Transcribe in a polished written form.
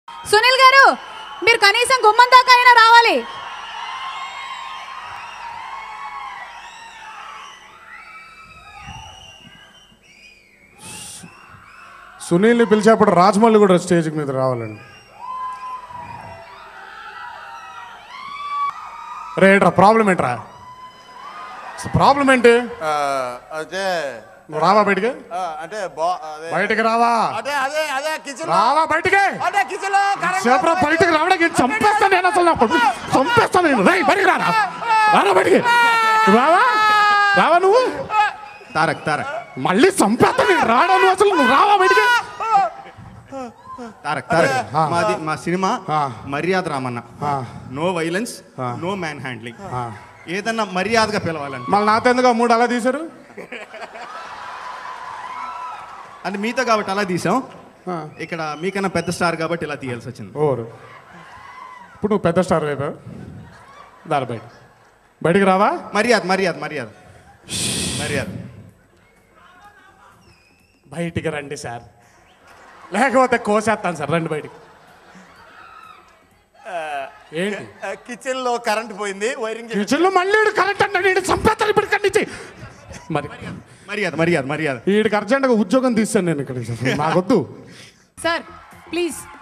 సునీల్ గారు మీరు కనీసం గుమ్మం దాకా అయినా రావాలి. సునీల్ని పిలిచేప్పుడు రాజమౌళి కూడా స్టేజ్ మీద రావాలండి. రేట్రా ప్రాబ్లం ఏంట్రా? ప్రాబ్లం ఏంటి? అంటే నువ్వు రావా బయటికి? అంటే బయటికి రావా? అదే కిచెన్ రావా బయటికి? అంటే కిచెన్ సేపరా బయటికి రావడానికి చంపేస్తాను నేను, అసలు చంపేస్తాను నేను. రై బయటికి రారా, రారా బయటికి రావా? రావా నువ్వు? తారక్ తారక్ మళ్ళీ చంపేస్తాను నేను. రాడా నువ్వు, అసలు నువ్వు రావా బయటికి? తారక్ తారక్ మాది మా సినిమా మర్యాద రామన్న. ఆ. No violence, no manhandling. ఏదన్నా మర్యాదగా పిలవాలని. మళ్ళీ నాతో ఎందుకు మూడు అలా తీశారు? అంటే మీతో కాబట్టి అలా తీసాం. ఇక్కడ మీకన్నా పెద్ద స్టార్ కాబట్టి ఇలా తీయాల్సి వచ్చింది. ఓరు ఇప్పుడు నువ్వు పెద్ద స్టార్ అయిపోయావు. దాని బయటికి రావా? మర్యాద మర్యాద మర్యాద మర్యాద. బయటికి రండి సార్, లేకపోతే కోసేస్తాను సార్. రండి బయటికి. ఏంటి కిచెన్ లో కరెంట్ పోయింది, వైరింగ్ కిచెన్లో మళ్ళీ కరెంట్ అంటే చంపేస్తాను ఇప్పుడు ఇక్కడి నుంచి. మరి మర్యాద మర్యాద మర్యాద. వీడికి అర్జెంట్గా ఉద్యోగం తీస్తాను నేను ఇక్కడ. నాకొద్దు సార్ ప్లీజ్.